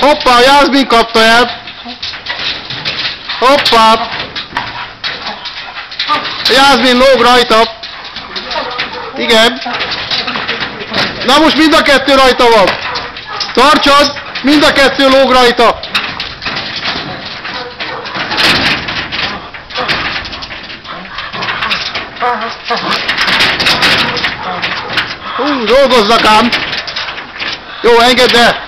Hoppá, Jászmin kapta el. Hoppá. Jászmin lóg rajta. Igen. Na most mind a kettő rajta van. Tartsad, mind a kettő lóg rajta. Dolgoznak ám. Jó, engedd el.